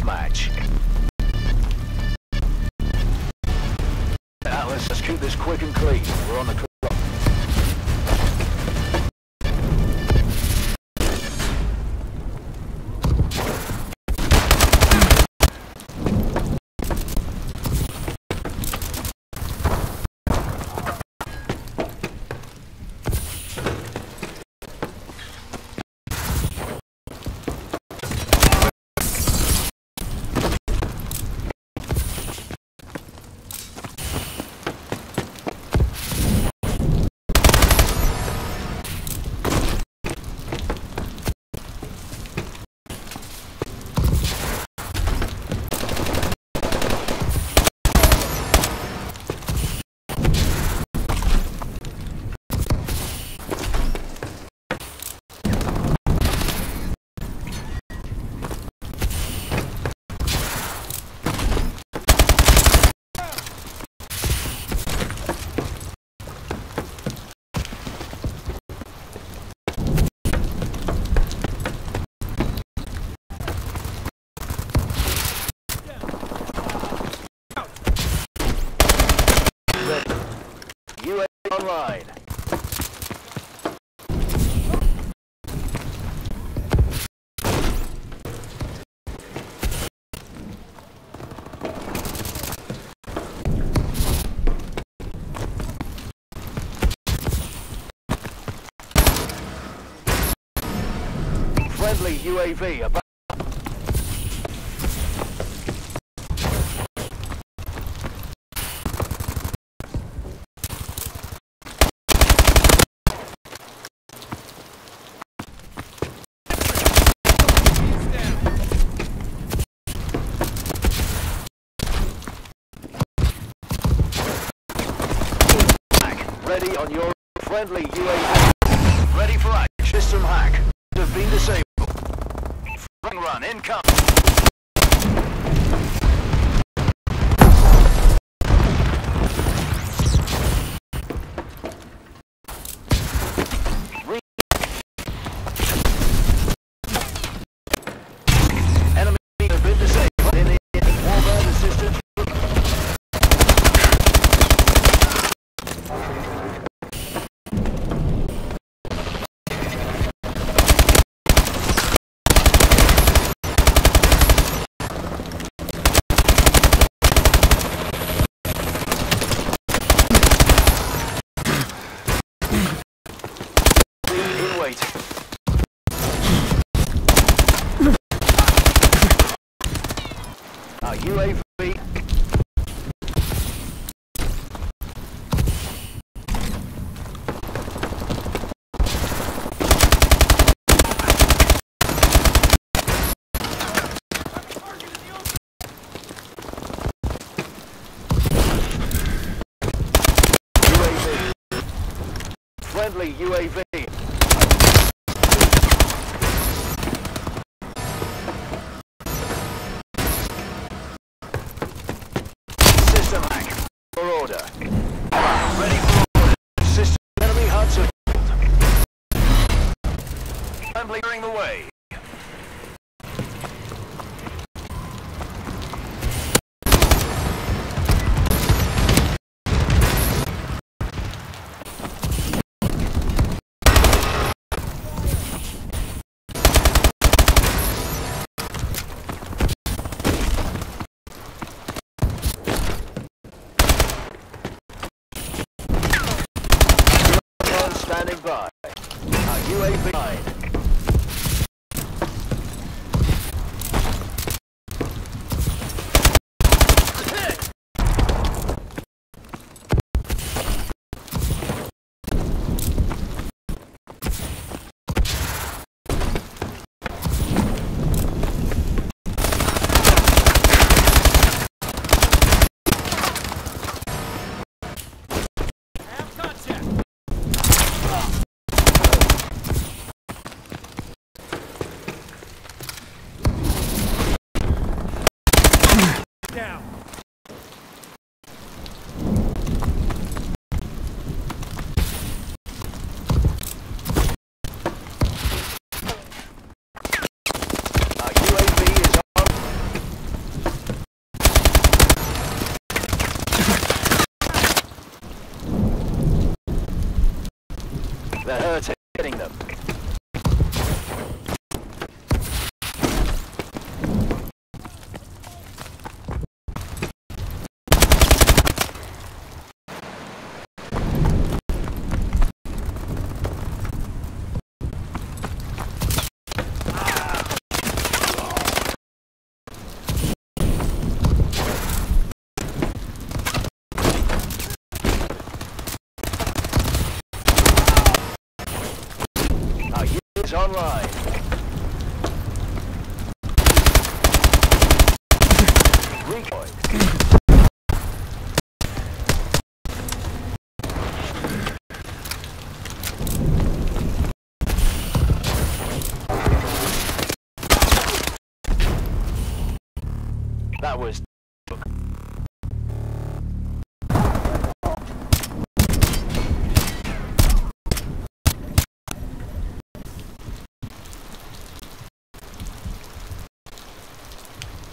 deathmatch. Atlas, let's keep this quick and clean. We're on the clock. UAV online. Friendly UAV about. Ready on your friendly UAV. Ready for action. System hack. Have been disabled. Run incoming. Enemy have been disabled. In the warbird assistance. UAV. Friendly UAV. System hack. For order. Ready for order. System enemy HUDs are filled. I'm clearing the way. Standing by. UAV 9. is online. Recoil. That was